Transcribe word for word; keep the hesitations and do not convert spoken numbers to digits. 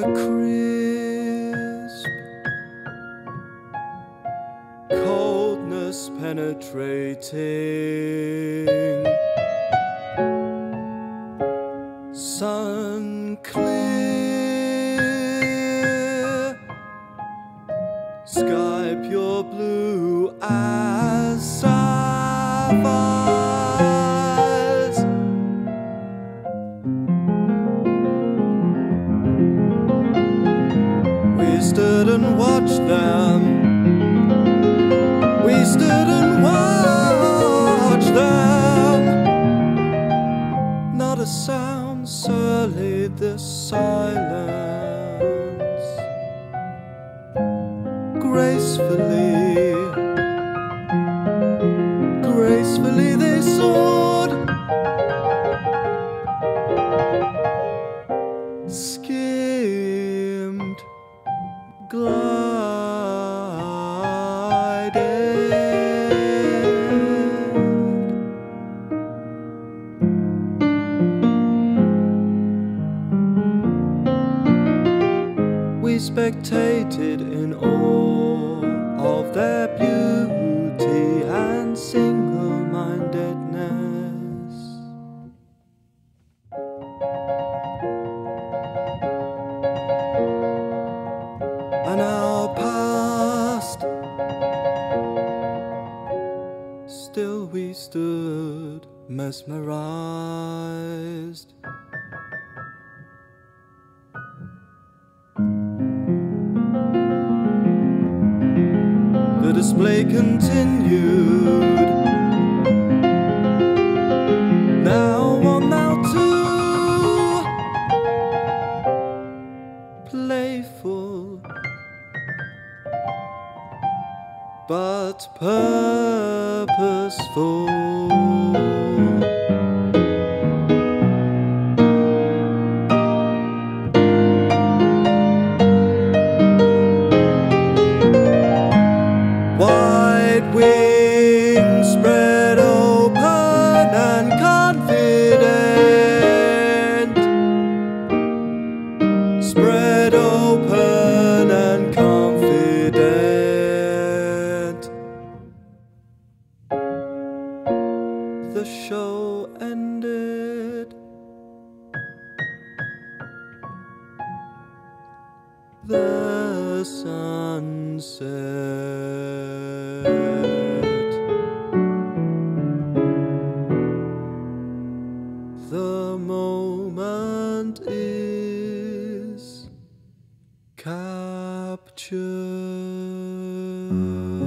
crisp, coldness penetrating, sun clear, sky pure blue as sapphires. We stood and watched them. We stood and watched them. Not a sound sullied this silence. Gracefully, gracefully they soared, skimmed, glided. We spectated in awe of their beauty and single-mindedness. An hour passed, still we stood mesmerized. The display continued. Now one, now two, playful but purposeful. Wide wings spread open and confident, spread open and confident. The show ended. The sun set. The moment is captured.